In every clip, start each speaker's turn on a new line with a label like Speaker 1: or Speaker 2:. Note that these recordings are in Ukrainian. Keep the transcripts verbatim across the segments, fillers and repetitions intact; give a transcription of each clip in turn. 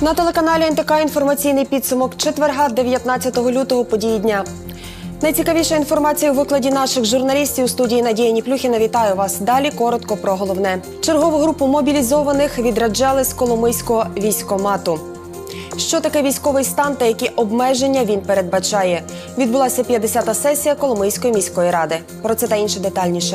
Speaker 1: На телеканалі ен те ка інформаційний підсумок четверга, дев'ятнадцятого лютого, події дня. Найцікавіша інформація у викладі наших журналістів у студії Надія Ніплюхіна. Вітаю вас. Далі коротко про головне. Чергову групу мобілізованих відряджали з Коломийського військкомату. Що таке військовий стан та які обмеження він передбачає? Відбулася п'ятдесята сесія Коломийської міської ради. Про це та інше детальніше.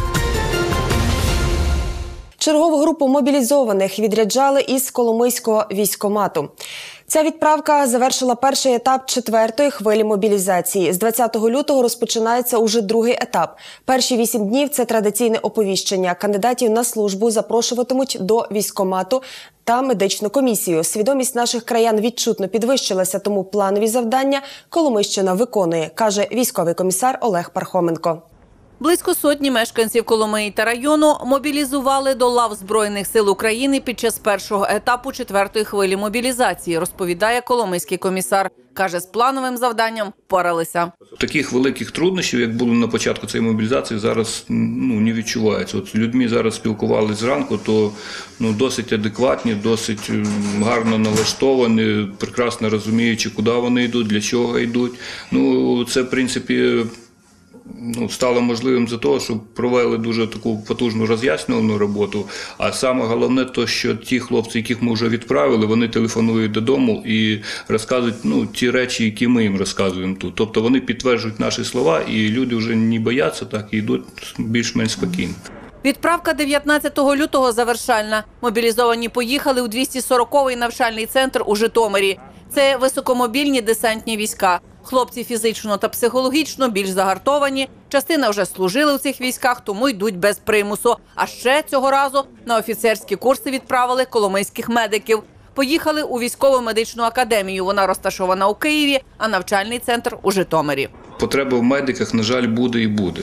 Speaker 1: Чергову групу мобілізованих відряджали із Коломийського військкомату. Ця відправка завершила перший етап четвертої хвилі мобілізації. З двадцятого лютого розпочинається уже другий етап. Перші вісім днів – це традиційне оповіщення. Кандидатів на службу запрошуватимуть до військкомату та медичну комісію. Свідомість наших краян відчутно підвищилася, тому планові завдання Коломийщина виконує, каже військовий комісар Олег Пархоменко.
Speaker 2: Близько сотні мешканців Коломиї та району мобілізували до лав Збройних сил України під час першого етапу четвертої хвилі мобілізації, розповідає коломийський комісар. Каже, з плановим завданням впоралися.
Speaker 3: Таких великих труднощів, як було на початку цієї мобілізації, зараз ну, не відчувається. От з людьми зараз спілкувалися зранку, то ну, досить адекватні, досить гарно налаштовані, прекрасно розуміючи, куди вони йдуть, для чого йдуть. Ну, це, в принципі, Ну, стало можливим за того, що провели дуже таку потужну роз'яснювальну роботу. А саме головне те, що ті хлопці, яких ми вже відправили, вони телефонують додому і розказують ну, ті речі, які ми їм розказуємо тут. Тобто вони підтверджують наші слова, і люди вже не бояться так і йдуть більш-менш спокійно.
Speaker 2: Відправка дев'ятнадцятого лютого завершальна. Мобілізовані поїхали у двісті сороковий навчальний центр у Житомирі. Це високомобільні десантні війська. Хлопці фізично та психологічно більш загартовані. Частина вже служили у цих військах, тому йдуть без примусу. А ще цього разу на офіцерські курси відправили коломийських медиків. Поїхали у військово-медичну академію. Вона розташована у Києві, а навчальний центр у Житомирі.
Speaker 3: Потреба в медиках, на жаль, буде і буде.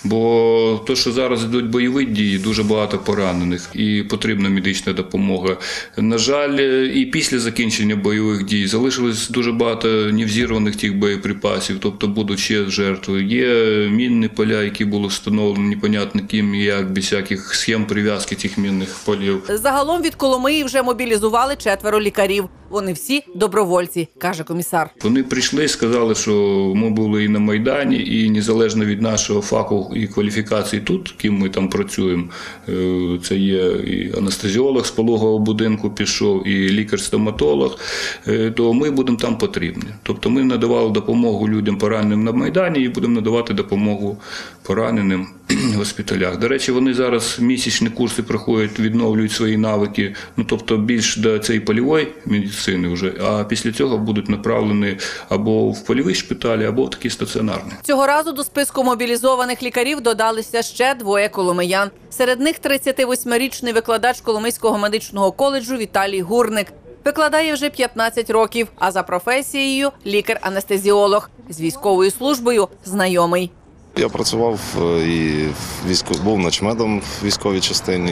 Speaker 3: Бо то, що зараз йдуть бойові дії, дуже багато поранених і потрібна медична допомога. На жаль, і після закінчення бойових дій залишилось дуже багато невзірваних тих боєприпасів, тобто будуть ще жертви. Є мінні поля, які були встановлені непонятно ким і як, без всяких схем прив'язки цих мінних полів.
Speaker 2: Загалом від Коломиї вже мобілізували четверо лікарів. Вони всі добровольці, каже комісар.
Speaker 3: Вони прийшли і сказали, що ми були і на Майдані, і незалежно від нашого фаху і кваліфікації тут, ким ми там працюємо, це є і анестезіолог з пологового будинку пішов, і лікар-стоматолог, то ми будемо там потрібні. Тобто ми надавали допомогу людям пораненим на Майдані і будемо надавати допомогу пораненим в госпіталях. До речі, вони зараз місячні курси проходять, відновлюють свої навики, ну тобто більш до цієї польової медицини вже, а після цього будуть направлені або в польові шпиталі, або в такі стаціонарні.
Speaker 2: Цього разу до списку мобілізованих лікарів додалися ще двоє коломиян. Серед них тридцятивосьмирічний викладач Коломийського медичного коледжу Віталій Гурник. Викладає вже п'ятнадцять років, а за професією – лікар-анестезіолог. З військовою службою знайомий.
Speaker 4: Я працював і військов... був начмедом в військовій частині,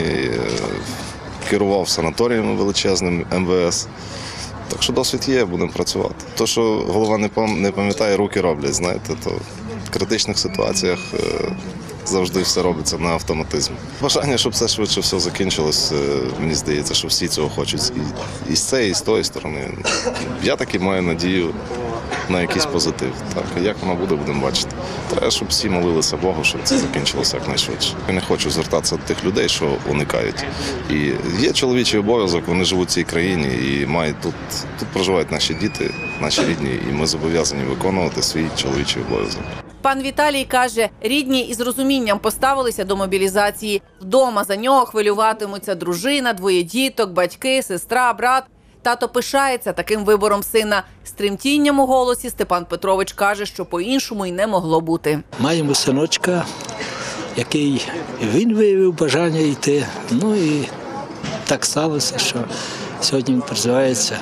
Speaker 4: керував санаторієм величезним ем ве ес. Так що досвід є, будемо працювати. То, що голова не пам'ятає, руки роблять, знаєте, то в критичних ситуаціях завжди все робиться на автоматизмі. Бажання, щоб все швидше все закінчилось, мені здається, що всі цього хочуть і з цієї, і з тої сторони. Я таки маю надію на якийсь позитив. Так, як воно буде, будемо бачити. Треба, щоб всі молилися Богу, щоб це закінчилося якнайшвидше. Я не хочу звертатися до тих людей, що уникають. І є чоловічий обов'язок, вони живуть в цій країні і мають тут, тут проживають наші діти, наші рідні, і ми зобов'язані виконувати свій чоловічий обов'язок.
Speaker 2: Пан Віталій каже, рідні із розумінням поставилися до мобілізації. Вдома за нього хвилюватимуться дружина, двоє діток, батьки, сестра, брат. Тато пишається таким вибором сина. З тремтінням у голосі Степан Петрович каже, що по-іншому й не могло бути.
Speaker 5: Маємо синочка, який він виявив бажання йти. Ну і так сталося, що сьогодні він призивається.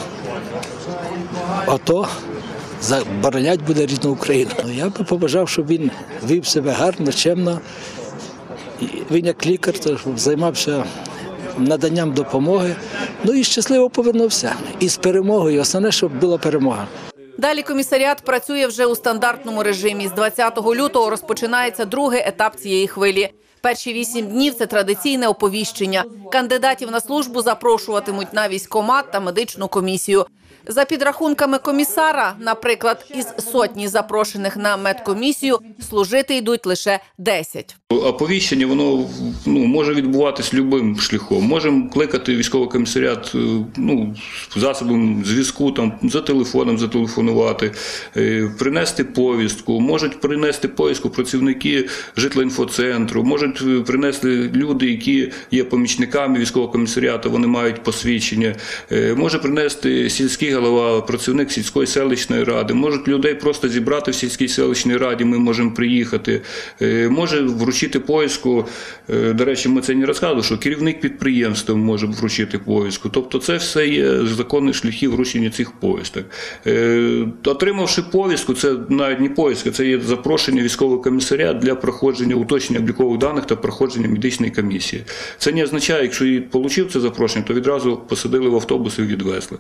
Speaker 5: Ото заборонять буде рідну Україну. Я би побажав, щоб він вів себе гарно, чемно. Він як лікар, то займався наданням допомоги. Ну і щасливо повернувся. І з перемогою. Основне, щоб була перемога.
Speaker 2: Далі комісаріат працює вже у стандартному режимі. З двадцятого лютого розпочинається другий етап цієї хвилі. Перші вісім днів – це традиційне оповіщення. Кандидатів на службу запрошуватимуть на військкомат та медичну комісію. За підрахунками комісара, наприклад, із сотні запрошених на медкомісію, служити йдуть лише десять.
Speaker 3: Оповіщення, воно ну, може відбуватись любим шляхом. Можемо кликати військовий комісаріат ну, засобом зв'язку, там, за телефоном зателефонувати, принести повістку, можуть принести повістку працівники житлоінфоцентру, можуть принести люди, які є помічниками військового комісаріату, вони мають посвідчення, може принести сільський голова, працівник сільської селищної ради, можуть людей просто зібрати в сільській селищній раді, ми можемо приїхати, може вручити повістку, до речі, ми це не розказували, що керівник підприємства може вручити повістку, тобто це все є законні шляхи вручення цих повісток. Отримавши повістку, це навіть не повістка, це є запрошення військового комісаря для проходження, уточнення облікових даних та проходження медичної комісії. Це не означає, якщо і отримав це запрошення, то відразу посадили в автобус і відвезли.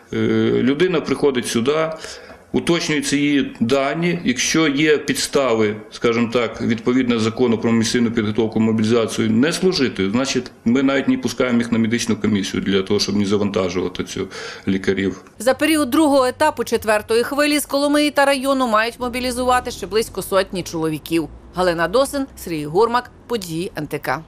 Speaker 3: Людина приходить сюди, уточнюються її дані, якщо є підстави, скажімо так, відповідно закону про мобілізаційну підготовку, мобілізацію, не служити, значить ми навіть не пускаємо їх на медичну комісію для того, щоб не завантажувати цю лікарів.
Speaker 2: За період другого етапу четвертої хвилі з Коломиї та району мають мобілізувати ще близько сотні чоловіків. Галина Досин, Сергій Гурмак, події ен те ка.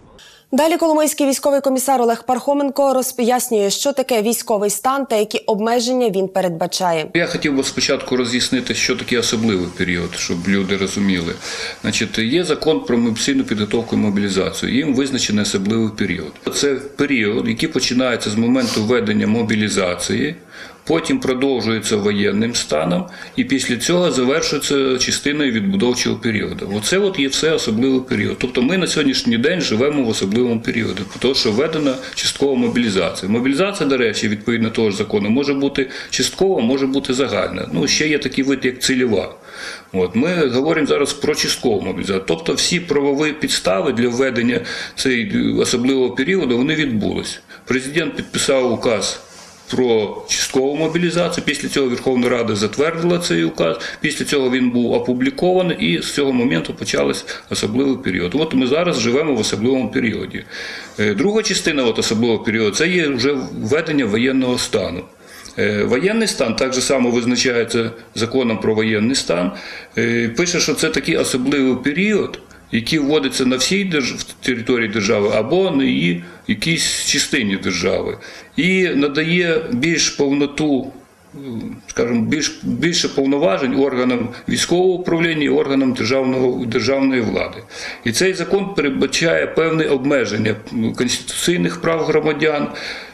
Speaker 1: Далі коломийський військовий комісар Олег Пархоменко роз'яснює, що таке військовий стан та які обмеження він передбачає.
Speaker 3: Я хотів би спочатку роз'яснити, що таке особливий період, щоб люди розуміли. Значить, є закон про мобілізаційну підготовку і мобілізацію. Їм визначений особливий період. Це період, який починається з моменту введення мобілізації, потім продовжується воєнним станом і після цього завершується частиною відбудовчого періоду. Оце от є все особливий період. Тобто ми на сьогоднішній день живемо в особливому періоді, тому що введена часткова мобілізація. Мобілізація, до речі, відповідно того ж закону, може бути часткова, може бути загальна. Ну, ще є такий вид, як цільова. От, ми говоримо зараз про часткову мобілізацію. Тобто всі правові підстави для введення цього особливого періоду, вони відбулись. Президент підписав указ про часткову мобілізацію, після цього Верховна Рада затвердила цей указ, після цього він був опублікований і з цього моменту почався особливий період. От ми зараз живемо в особливому періоді. Друга частина от особливого періоду – це є вже введення воєнного стану. Воєнний стан так же само визначається законом про воєнний стан. Пише, що це такий особливий період, який вводиться на всій держ... території держави або на її якійсь частині держави. І надає більш повноту, скажімо, більш, більше повноважень органам військового управління і органам державного, державної влади. І цей закон передбачає певні обмеження конституційних прав громадян,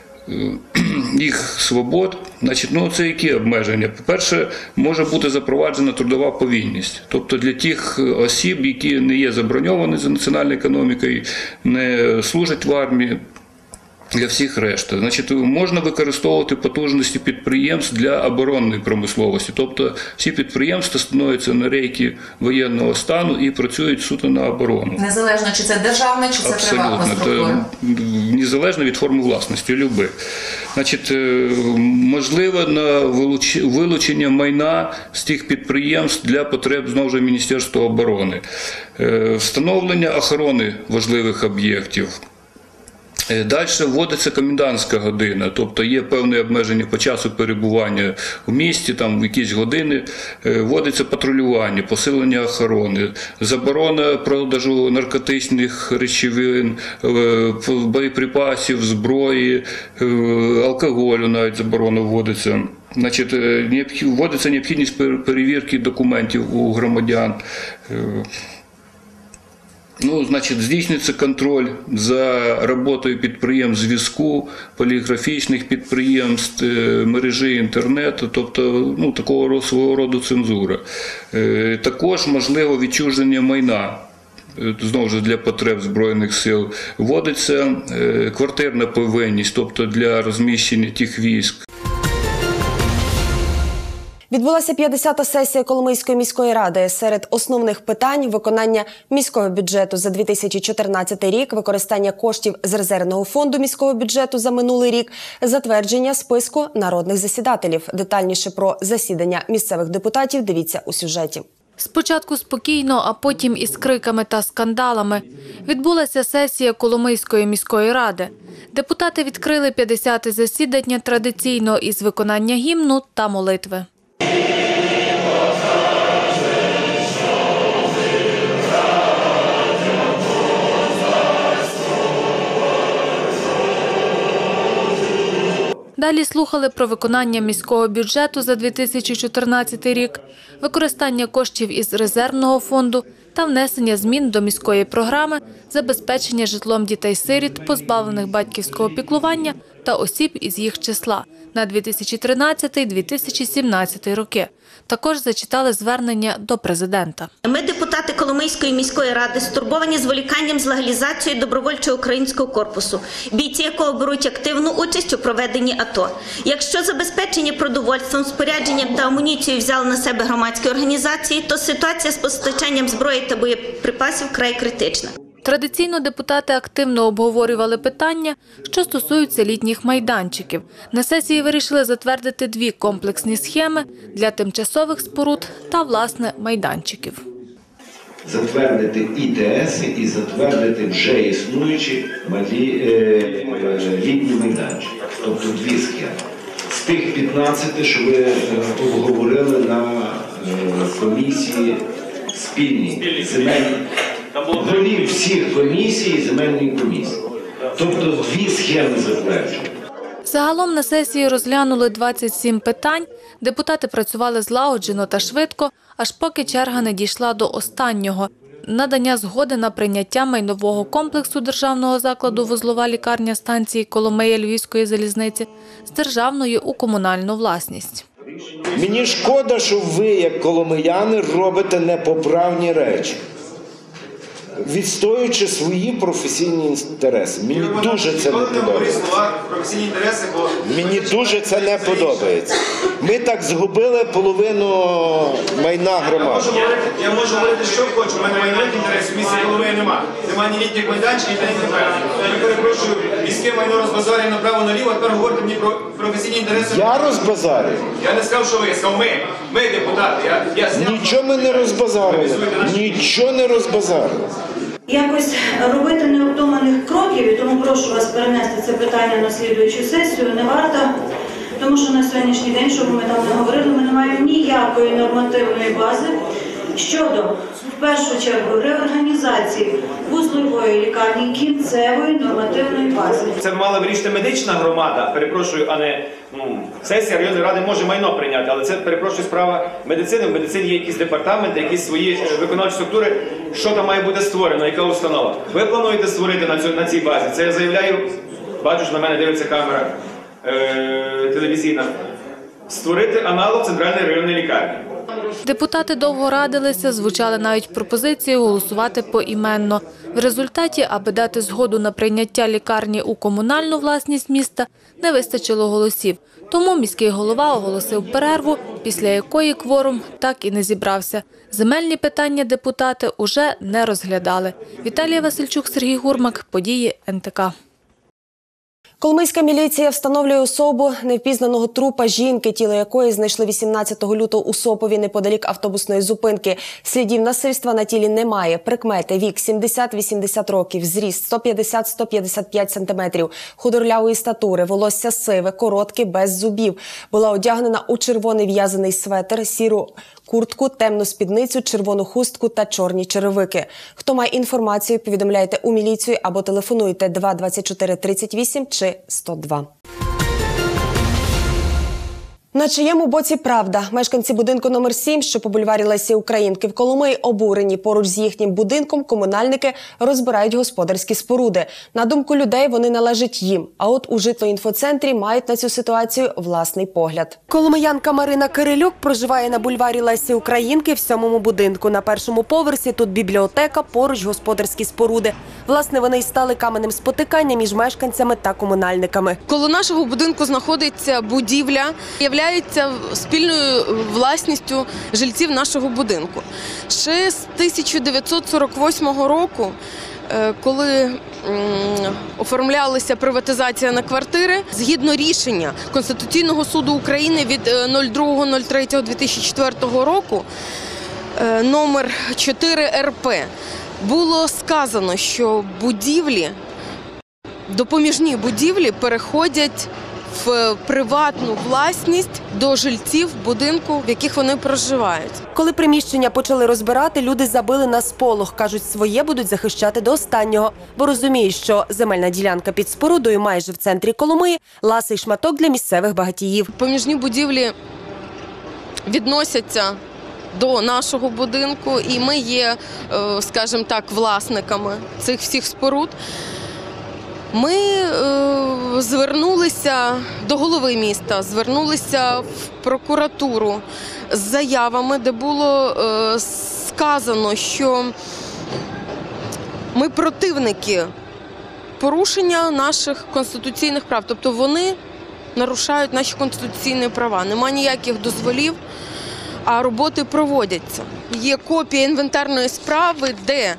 Speaker 3: їх свобод. Значить, ну, це які обмеження? По-перше, може бути запроваджена трудова повинність. Тобто для тих осіб, які не є заброньовані за національною економікою, не служать в армії, для всіх решта. Значить, можна використовувати потужності підприємств для оборонної промисловості. Тобто всі підприємства становляться на рейки воєнного стану і працюють суто на оборону.
Speaker 2: Незалежно, чи це державна, чи це
Speaker 3: абсолютно
Speaker 2: приватна структура?
Speaker 3: Незалежно від форми власності, любих. Значить, можливо на вилучення майна з тих підприємств для потреб, знову ж, Міністерства оборони. Встановлення охорони важливих об'єктів. Далі вводиться комендантська година, тобто є певні обмеження по часу перебування в місті, там в якісь години, вводиться патрулювання, посилення охорони, заборона продажу наркотичних речовин, боєприпасів, зброї, алкоголю навіть заборона вводиться. Значить, вводиться необхідність перевірки документів у громадян. Ну, значить, здійснюється контроль за роботою підприємств зв'язку, поліграфічних підприємств, мережі інтернету, тобто ну, такого свого роду цензура. Також можливо відчуження майна, знову ж для потреб Збройних сил. Вводиться квартирна повинність, тобто для розміщення тих військ.
Speaker 1: Відбулася п'ятдесята сесія Коломийської міської ради. Серед основних питань – виконання міського бюджету за дві тисячі чотирнадцятий рік, використання коштів з резервного фонду міського бюджету за минулий рік, затвердження списку народних засідателів. Детальніше про засідання місцевих депутатів дивіться у сюжеті.
Speaker 6: Спочатку спокійно, а потім із криками та скандалами. Відбулася сесія Коломийської міської ради. Депутати відкрили п'ятдесяте засідання традиційно із виконання гімну та молитви. Далі слухали про виконання міського бюджету за дві тисячі чотирнадцятий рік, використання коштів із резервного фонду та внесення змін до міської програми забезпечення житлом дітей-сиріт, позбавлених батьківського піклування та осіб із їх числа на дві тисячі тринадцятий - дві тисячі сімнадцятий роки. Також зачитали звернення до президента.
Speaker 7: Ми, депутати Коломийської міської ради, стурбовані зволіканням з легалізацією добровольчого українського корпусу, бійці якого беруть активну участь у проведенні АТО. Якщо забезпечення продовольством, спорядженням та амуніцією взяли на себе громадські організації, то ситуація з постачанням зброї та боєприпасів вкрай критична.
Speaker 6: Традиційно депутати активно обговорювали питання, що стосуються літніх майданчиків. На сесії вирішили затвердити дві комплексні схеми для тимчасових споруд та, власне, майданчиків.
Speaker 8: Затвердити і те ес і затвердити вже існуючі малі е, літні майданчики. Тобто дві схеми. З тих п'ятнадцяти, що ви е, обговорили на е, комісії спільній, земельній. Голів всіх комісій, земельної комісії. Тобто дві схеми затверджені.
Speaker 6: Загалом на сесії розглянули двадцять сім питань. Депутати працювали злагоджено та швидко, аж поки черга не дійшла до останнього – надання згоди на прийняття майнового комплексу державного закладу вузлова лікарня станції Коломия Львівської залізниці з державної у комунальну власність.
Speaker 9: Мені шкода, що ви, як коломияни, робите непоправні речі, відстоюючи свої професійні інтереси. Мені дуже це не подобається. Мені дуже це не подобається. Ми так згубили половину майна громади.
Speaker 10: Я можу говорити, що хочу, у мене майнових інтересів в місті Коломиї немає. Немає ні літніх майданчиків, ні літніх майданчиків. Я перепрошую, міське майно розбазарює направо-наліво, а тепер говорите мені про професійні інтереси.
Speaker 9: Я розбазарюю.
Speaker 10: Я не сказав, що ви, я сказав ми. Ми, депутати. Я, я зняв...
Speaker 9: Нічого ми не розбазарили. Нічого не розбазарили.
Speaker 11: Якось робити необдуманих кроків, і тому прошу вас перенести це питання на слідуючу сесію, не варто, тому що на сьогоднішній день, що ми там не говорили, ми не маємо ніякої нормативної бази щодо, в першу чергу, реорганізації вузлової лікарні, кінцевої нормативної бази.
Speaker 10: Це мала вирішити медична громада, перепрошую, а не ну, сесія районної ради може майно прийняти, але це, перепрошую, справа медицини. В медицині є якісь департаменти, якісь свої виконавчі структури, що там має бути створено, яка установа. Ви плануєте створити на, цю, на цій базі, це я заявляю, бачу, що на мене дивиться камера е- телевізійна, створити аналог центральної районної лікарні.
Speaker 6: Депутати довго радилися, звучали навіть пропозиції голосувати поіменно. В результаті, аби дати згоду на прийняття лікарні у комунальну власність міста, не вистачило голосів. Тому міський голова оголосив перерву, після якої кворум так і не зібрався. Земельні питання депутати уже не розглядали. Віталія Васильчук, Сергій Гурмак. Події ен те ка.
Speaker 1: Коломийська міліція встановлює особу невпізнаного трупа жінки, тіло якої знайшли вісімнадцятого лютого у Сопові неподалік автобусної зупинки. Слідів насильства на тілі немає. Прикмети: вік сімдесят - вісімдесят років, зріст сто п'ятдесят - сто п'ятдесят п'ять сантиметрів, худорлявої статури, волосся сиве, коротке, без зубів. Була одягнена у червоний в'язаний светр, сіру куртку, темну спідницю, червону хустку та чорні черевики. Хто має інформацію, повідомляйте у міліцію або телефонуйте два двадцять чотири тридцять вісім чи сто два. На чиєму боці правда? Мешканці будинку номер сім, що по бульварі Лесі Українки в Коломиї, обурені. Поруч з їхнім будинком комунальники розбирають господарські споруди. На думку людей, вони належать їм. А от у житлоінфоцентрі мають на цю ситуацію власний погляд. Коломиянка Марина Кирилюк проживає на бульварі Лесі Українки в сьомому будинку. На першому поверсі тут бібліотека, поруч господарські споруди. Власне, вони й стали каменем спотикання між мешканцями та комунальниками.
Speaker 12: Коло нашого будинку знаходиться будівля, являється спільною власністю жильців нашого будинку. Ще з тисяча дев'ятсот сорок восьмого року, коли оформлялася приватизація на квартири, згідно рішення Конституційного суду України від другого третього дві тисячі четвертого року, номер чотири ер пе було сказано, що будівлі, допоміжні будівлі переходять в приватну власність до жильців будинку, в яких вони проживають.
Speaker 1: Коли приміщення почали розбирати, люди забили на сполох. Кажуть, своє будуть захищати до останнього, бо розуміють, що земельна ділянка під спорудою майже в центрі Коломиї – ласий шматок для місцевих багатіїв.
Speaker 12: Поміжні будівлі відносяться до нашого будинку, і ми є, скажімо так, власниками цих всіх споруд. Ми е, звернулися до голови міста, звернулися в прокуратуру з заявами, де було е, сказано, що ми противники порушення наших конституційних прав. Тобто вони нарушають наші конституційні права. Нема ніяких дозволів, а роботи проводяться. Є копія інвентарної справи, де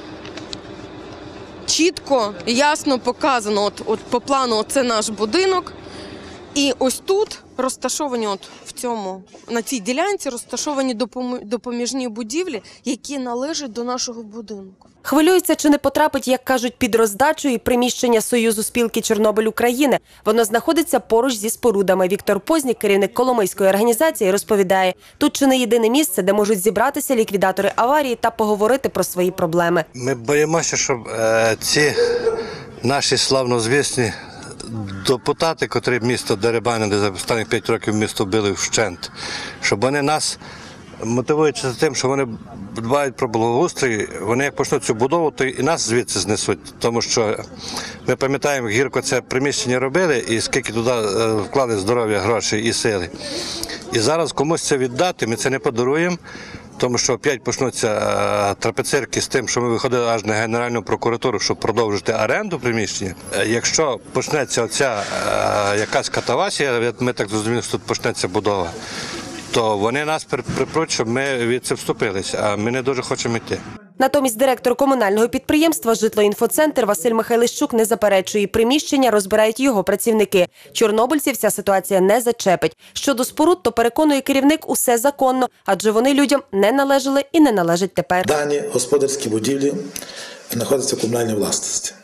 Speaker 12: чітко, ясно показано, от, от по плану це наш будинок, і ось тут розташовані, от в цьому, на цій ділянці розташовані допоміжні будівлі, які належать до нашого будинку.
Speaker 1: Хвилюються, чи не потрапить, як кажуть, під роздачу і приміщення Союзу спілки Чорнобиль України. Воно знаходиться поруч зі спорудами. Віктор Познік, керівник Коломийської організації, розповідає, тут чи не єдине місце, де можуть зібратися ліквідатори аварії та поговорити про свої проблеми.
Speaker 13: Ми боїмося, щоб е, ці наші славнозвісні депутати, котрі місто дерибанили за останні п'ять років, місто били вщент, щоб вони нас, мотивуючи тим, що вони дбають про благоустрій, вони як почнуть цю будову, то і нас звідси знесуть. Тому що ми пам'ятаємо, як гірко це приміщення робили і скільки туди вклали здоров'я, грошей і сили. І зараз комусь це віддати, ми це не подаруємо, тому що опять почнуться трапецирки з тим, що ми виходили аж на Генеральну прокуратуру, щоб продовжити оренду приміщення. Якщо почнеться оця якась катавасія, ми так зрозуміли, що тут почнеться будова, то вони нас припруть, щоб ми від це вступилися, а ми не дуже хочемо йти.
Speaker 1: Натомість директор комунального підприємства «Житлоінфоцентр» Василь Михайлищук не заперечує, приміщення розбирають його працівники. Чорнобильців ця ситуація не зачепить. Щодо споруд, то переконує керівник, усе законно, адже вони людям не належали і не належать тепер.
Speaker 14: Дані господарські будівлі знаходяться в комунальній власності.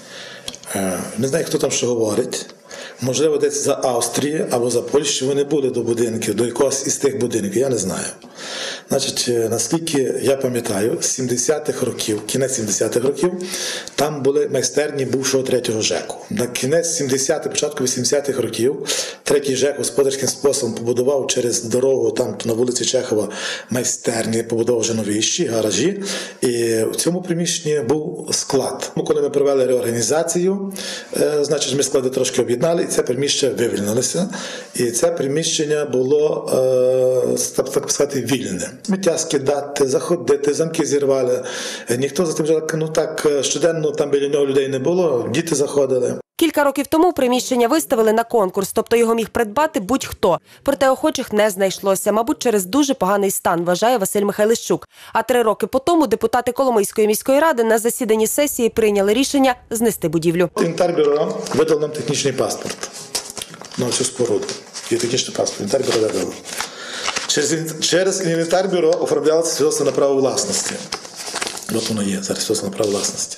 Speaker 14: Не знаю, хто там що говорить. Можливо, десь за Австрії або за Польщу вони були до будинків, до якогось із тих будинків, я не знаю. Значить, наскільки я пам'ятаю, з сімдесятих років, кінець сімдесятих років, там були майстерні бувшого третього ЖЕКу. На кінець сімдесятих, початку вісімдесятих років третій ЖЕК господарським способом побудував через дорогу, там на вулиці Чехова, майстерні, побудував вже новіші, гаражі. І в цьому приміщенні був склад. Коли ми провели реорганізацію, значить, ми склади трошки об'єднали, і це приміщення вивільнилося. І це приміщення було, так сказати, вільне. Сміття скидати, заходити, замки зірвали. Ніхто за тим, ну так, щоденно там біля нього людей не було, діти заходили.
Speaker 1: Кілька років тому приміщення виставили на конкурс, тобто його міг придбати будь-хто. Проте охочих не знайшлося, мабуть, через дуже поганий стан, вважає Василь Михайлищук. А три роки по тому депутати Коломийської міської ради на засіданні сесії прийняли рішення знести будівлю.
Speaker 14: Інтербюро видало нам технічний паспорт на цю споруду. Є технічний паспорт, Інтербюро видало. Через, через інвентарбюро оформлялося свідоцтво на право власності. От воно є, зараз свідоцтво на право власності.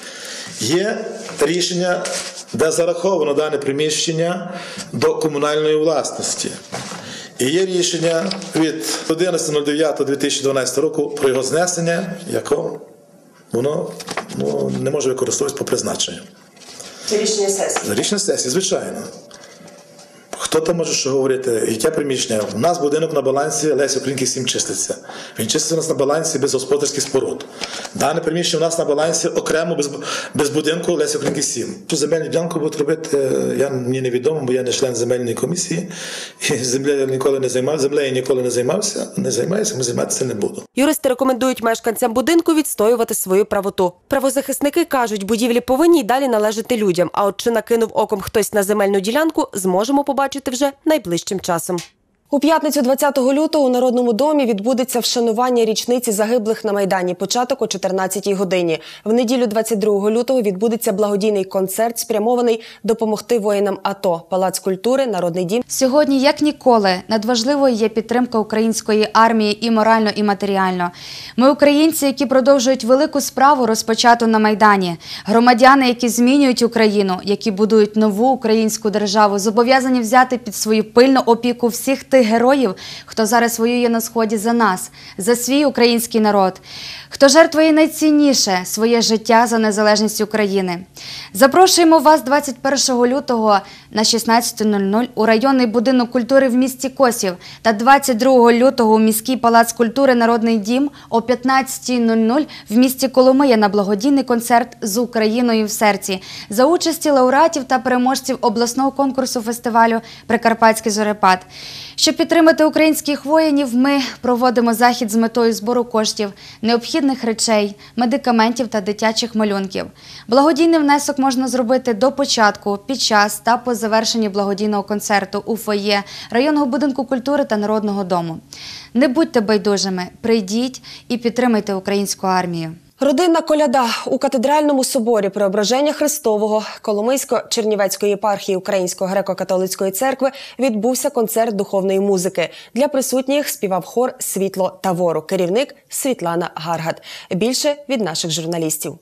Speaker 14: Є рішення, де зараховано дане приміщення до комунальної власності. І є рішення від одинадцятого дев'ятого дві тисячі дванадцятого року про його знесення, якого воно ну, не може використовуватися по призначенню.
Speaker 1: Це рішення сесії?
Speaker 14: Рішення сесії, звичайно. Хто там може що говорити? Яке приміщення? У нас будинок на балансі Лесі Українки сім чиститься. Він чиститься у нас на балансі без господарських споруд. Дане приміщення у нас на балансі окремо без, без будинку Лесі Українки сім. Ту земельну ділянку будуть робити, я, мені невідомо, бо я не член земельної комісії. І землею ніколи не займався, землею ніколи не займався, не займаюся, ми займатися не буду.
Speaker 1: Юристи рекомендують мешканцям будинку відстоювати свою правоту. Правозахисники кажуть, будівлі повинні й далі належати людям. А от чи накинув оком хтось на земельну ділянку, зможемо побачити вже найближчим часом. У п'ятницю двадцятого лютого у Народному домі відбудеться вшанування річниці загиблих на Майдані. Початок о чотирнадцятій годині. В неділю двадцять другого лютого відбудеться благодійний концерт, спрямований допомогти воїнам АТО. Палац культури, Народний дім.
Speaker 15: Сьогодні, як ніколи, надважливою є підтримка української армії і морально, і матеріально. Ми українці, які продовжують велику справу, розпочату на Майдані. Громадяни, які змінюють Україну, які будують нову українську державу, зобов'язані взяти під свою пильну опіку всіх тих героїв, хто зараз воює на Сході за нас, за свій український народ, хто жертвує найцінніше – своє життя за незалежність України. Запрошуємо вас двадцять першого лютого на шістнадцяту нуль нуль у районний будинок культури в місті Косів та двадцять другого лютого у міський палац культури «Народний дім» о п'ятнадцятій нуль нуль в місті Коломия на благодійний концерт «З Україною в серці» за участі лауреатів та переможців обласного конкурсу фестивалю «Прикарпатський зорепад». Щоб підтримати українських воїнів, ми проводимо захід з метою збору коштів, необхідних речей, медикаментів та дитячих малюнків. Благодійний внесок можна зробити до початку, під час та по завершенні благодійного концерту у фоє районного будинку культури та Народного дому. Не будьте байдужими, прийдіть і підтримайте українську армію.
Speaker 1: Родинна коляда у катедральному соборі Преображення Христового Коломийсько-Чернівецької єпархії Української греко-католицької церкви відбувся концерт духовної музики. Для присутніх співав хор «Світло Тавору», керівник Світлана Гаргат. Більше від наших журналістів.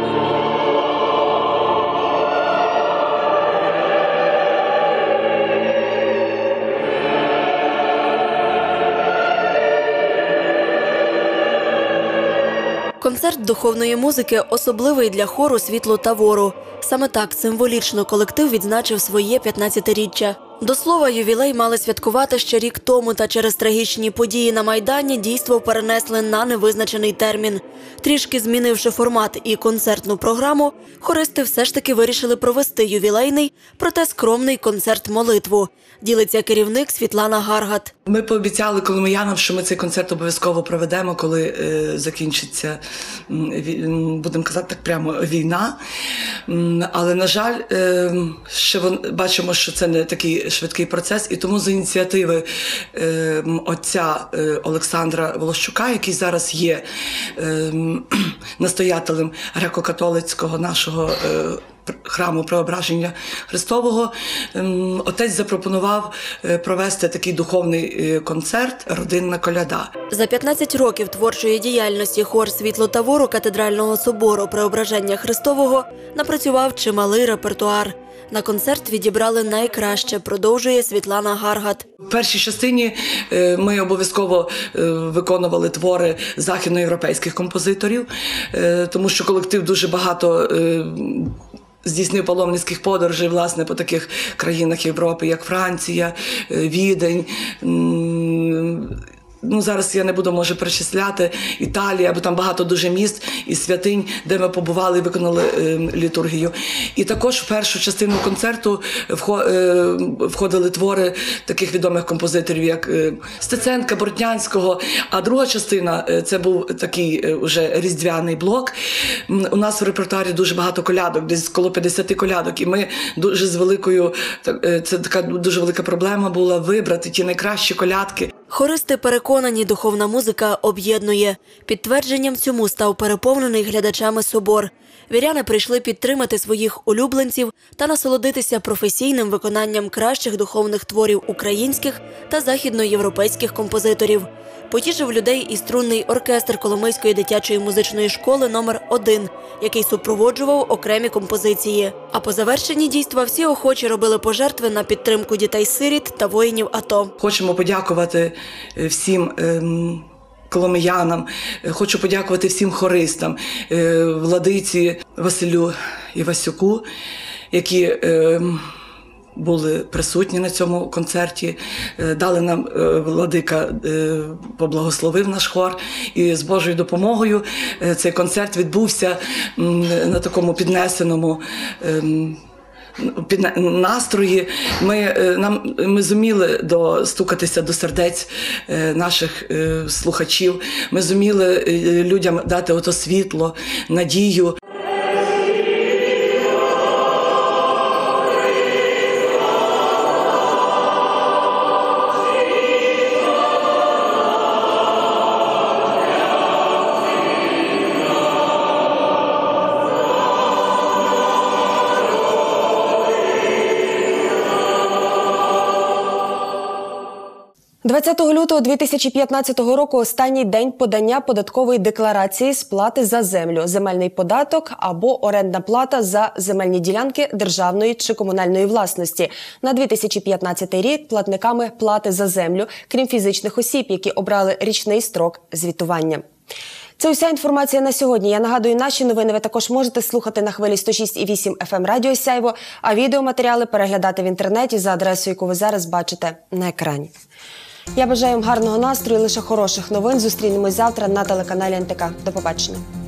Speaker 16: Концерт духовної музики особливий для хору «Світло Тавору». Саме так символічно колектив відзначив своє п'ятнадцятиріччя. До слова, ювілей мали святкувати ще рік тому, та через трагічні події на Майдані дійство перенесли на невизначений термін. Трішки змінивши формат і концертну програму, хористи все ж таки вирішили провести ювілейний, проте скромний концерт-молитву. Ділиться керівник Світлана Гаргат.
Speaker 17: Ми пообіцяли коломиянам, що ми цей концерт обов'язково проведемо, коли е, закінчиться, будемо казати так прямо, війна. Але, на жаль, е, ще вон, бачимо, що це не такий швидкий процес, і тому за ініціативи е, отця е, Олександра Волощука, який зараз є е, настоятелем греко-католицького нашого е, храму Преображення Христового, отець запропонував провести такий духовний концерт «Родинна коляда».
Speaker 16: За п'ятнадцять років творчої діяльності хор «Світло Тавору» катедрального собору Преображення Христового напрацював чималий репертуар. На концерт відібрали найкраще, продовжує Світлана Гаргат.
Speaker 17: В першій частині ми обов'язково виконували твори західноєвропейських композиторів, тому що колектив дуже багато здійснив паломницьких подорожей, власне, по таких країнах Європи, як Франція, Відень. Ну, зараз я не буду, може, перечисляти, Італія, бо там багато дуже міст і святинь, де ми побували і виконали е, літургію. І також в першу частину концерту вхо, е, входили твори таких відомих композиторів, як е, Стеценка, Бортнянського, а друга частина е, – це був такий е, уже різдвяний блок. У нас в репертуарі дуже багато колядок, десь коло п'ятдесят колядок, і ми дуже з великою, е, це така дуже велика проблема була вибрати ті найкращі колядки.
Speaker 16: Хористи переконані, духовна музика об'єднує. Підтвердженням цьому став переповнений глядачами собор. Віряни прийшли підтримати своїх улюбленців та насолодитися професійним виконанням кращих духовних творів українських та західноєвропейських композиторів. Потішив людей і струнний оркестр Коломийської дитячої музичної школи номер один, який супроводжував окремі композиції. А по завершенні дійства всі охочі робили пожертви на підтримку дітей-сиріт та воїнів АТО.
Speaker 17: Хочемо подякувати всім ем... коломиянам, хочу подякувати всім хористам, владиці Василю Івасюку, які е, були присутні на цьому концерті, дали нам, е, владика е, поблагословив наш хор, і з Божою допомогою е, цей концерт відбувся м, на такому піднесеному е, під настрої. Ми, нам, ми зуміли достукатися до сердець наших слухачів, ми зуміли людям дати ото світло, надію.
Speaker 1: двадцятого лютого дві тисячі п'ятнадцятого року останній день подання податкової декларації сплати за землю, земельний податок або орендна плата за земельні ділянки державної чи комунальної власності. На дві тисячі п'ятнадцятий рік платниками плати за землю, крім фізичних осіб, які обрали річний строк звітування. Це уся інформація на сьогодні. Я нагадую, наші новини ви також можете слухати на хвилі сто шість і вісім еф ем Радіо Сяйво, а відеоматеріали переглядати в інтернеті за адресою, яку ви зараз бачите на екрані. Я бажаю вам гарного настрою, лише хороших новин. Зустрінемось завтра на телеканалі ен те ка. До побачення.